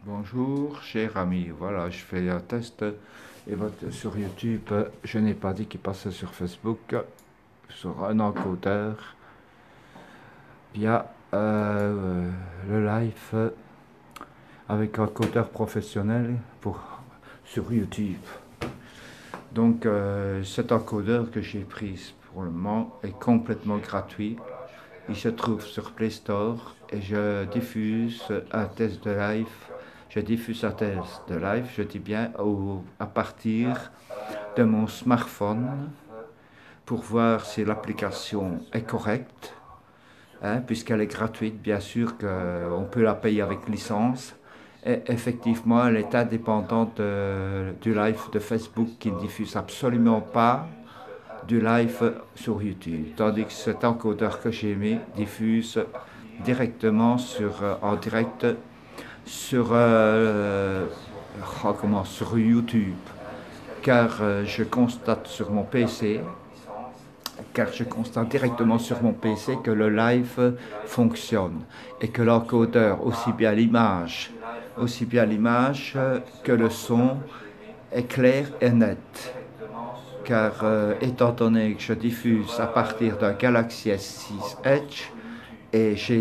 Bonjour, cher ami. Voilà, je fais un test sur YouTube. Je n'ai pas dit qu'il passait sur Facebook, sur un encodeur, via le live avec un encodeur professionnel sur YouTube. Donc, cet encodeur que j'ai pris pour le moment est complètement gratuit. Il se trouve sur Play Store et je diffuse un test de live. Je diffuse un test de live, je dis bien, à partir de mon smartphone pour voir si l'application est correcte, hein, puisqu'elle est gratuite, bien sûr qu'on peut la payer avec licence. Et effectivement, elle est indépendante du live de Facebook qui ne diffuse absolument pas du live sur YouTube, tandis que cet encodeur que j'ai mis diffuse directement en direct sur YouTube, car je constate sur mon PC, car je constate directement sur mon PC que le live fonctionne et que l'encodeur, aussi bien l'image que le son, est clair et net. Car étant donné que je diffuse à partir d'un Galaxy S6 Edge et j'ai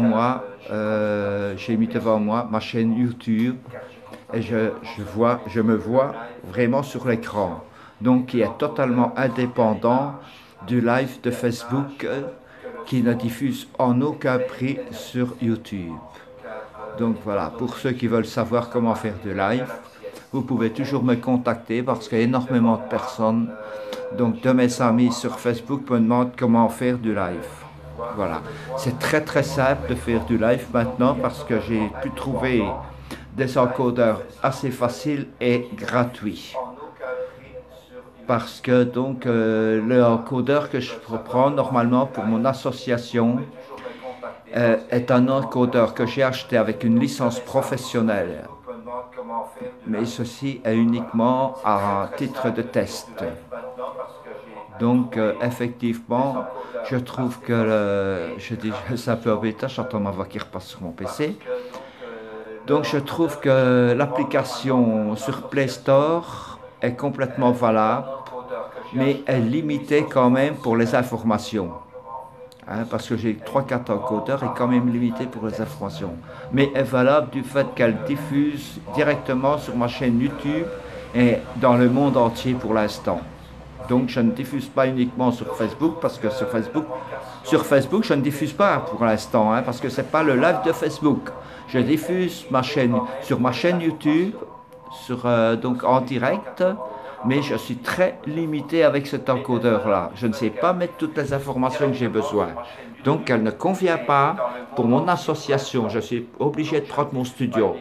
mis devant moi ma chaîne YouTube et je me vois vraiment sur l'écran, donc qui est totalement indépendant du live de Facebook qui ne diffuse en aucun prix sur YouTube. Donc voilà, pour ceux qui veulent savoir comment faire du live, vous pouvez toujours me contacter parce qu'il y a énormément de personnes, donc de mes amis sur Facebook, me demandent comment faire du live. Voilà, c'est très simple de faire du live maintenant parce que j'ai pu trouver des encodeurs assez faciles et gratuits. Parce que donc le encodeur que je prends normalement pour mon association est un encodeur que j'ai acheté avec une licence professionnelle. Mais ceci est uniquement à titre de test. Donc, effectivement, je trouve que c'est un peu embêtant, j'entends ma voix qui repasse sur mon PC. Donc, je trouve que l'application sur Play Store est complètement valable, mais est limitée quand même pour les informations. Hein, parce que j'ai 3-4 encodeurs et quand même limité pour les informations. Mais est valable du fait qu'elle diffuse directement sur ma chaîne YouTube et dans le monde entier pour l'instant. Donc je ne diffuse pas uniquement sur Facebook, parce que sur Facebook je ne diffuse pas pour l'instant, hein, parce que ce n'est pas le live de Facebook. Je diffuse sur ma chaîne YouTube, donc en direct, mais je suis très limité avec cet encodeur-là. Je ne sais pas mettre toutes les informations que j'ai besoin. Donc, elle ne convient pas pour mon association. Je suis obligé de prendre mon studio.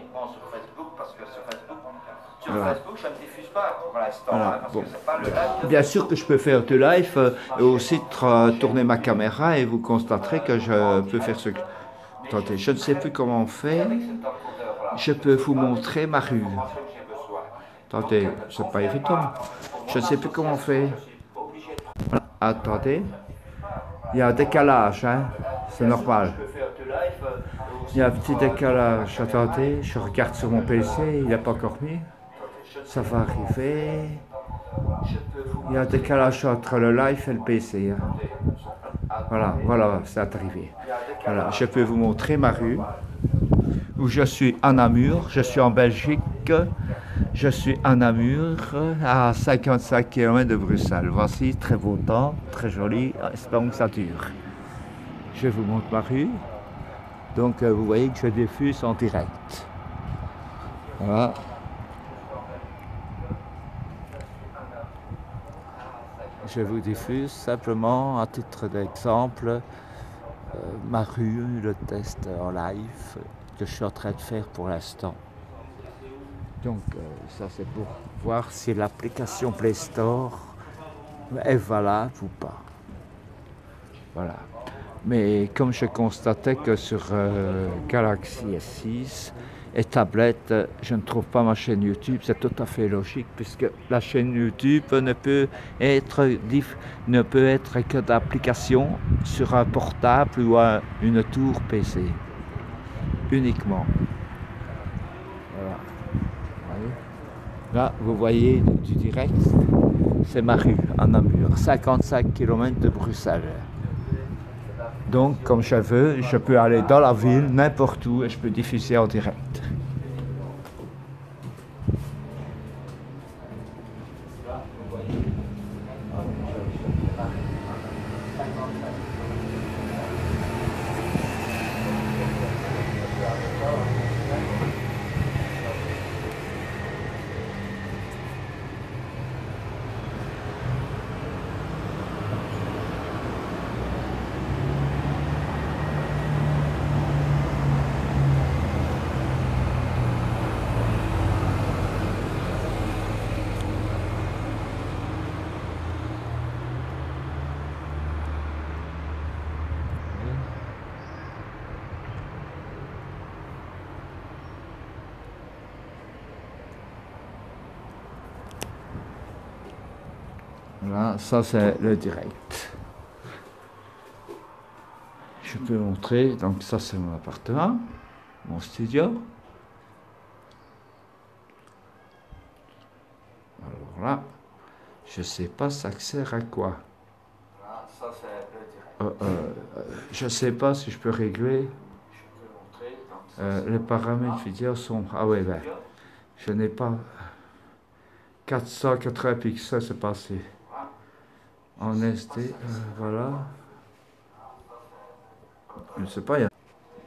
Voilà. Voilà. Bon. Bien sûr que je peux faire du live et aussi tourner ma caméra et vous constaterez que je peux faire ce que... Attendez, je ne sais plus comment on fait. Je peux vous montrer ma rue. Attendez, c'est pas évident. Je ne sais plus comment on fait. Voilà. Attendez. Il y a un décalage, hein. C'est normal. Il y a un petit décalage. Attendez, je regarde sur mon PC, il n'est pas encore mis. Ça va arriver. Il y a un décalage entre le live et le PC. Hein. Voilà, c'est arrivé. Voilà, je peux vous montrer ma rue où je suis à Namur, je suis en Belgique. Je suis à Namur, à 55 km de Bruxelles. Voici, très beau temps, très joli, espérons que ça dure. Je vous montre ma rue. Donc, vous voyez que je diffuse en direct. Voilà. Je vous diffuse simplement, à titre d'exemple, ma rue, le test en live que je suis en train de faire pour l'instant. Donc ça c'est pour voir si l'application Play Store est valable ou pas. Voilà. Mais comme je constatais que sur Galaxy S6 et tablette, je ne trouve pas ma chaîne YouTube, c'est tout à fait logique puisque la chaîne YouTube ne peut être que d'application sur un portable ou une tour PC uniquement. Voilà. Là, vous voyez du direct, c'est ma rue à Namur, 55 km de Bruxelles. Donc, comme je veux, je peux aller dans la ville, n'importe où, et je peux diffuser en direct. Voilà, ça c'est le direct. Je peux montrer, donc ça c'est mon appartement, mon studio. Alors là, je sais pas ça sert à quoi. Voilà, ça c'est le direct. Je sais pas si je peux régler. Je peux montrer, donc Les paramètres vidéo sont... Ah ouais, ben, je n'ai pas... 480 pixels, c'est passé. En SD, voilà. Je ne sais pas, il y a...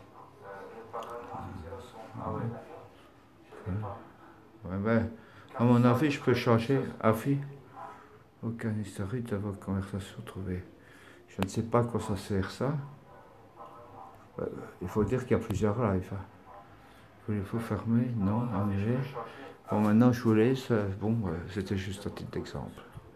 Ouais, ben, à mon avis, je peux changer. Avis. Aucun historique de vos conversations trouvées. Je ne sais pas à quoi ça sert ça. Il faut dire qu'il y a plusieurs lives. Voulez-vous fermer? Non, annuler. Bon, maintenant je vous laisse. Bon, c'était juste un petit exemple.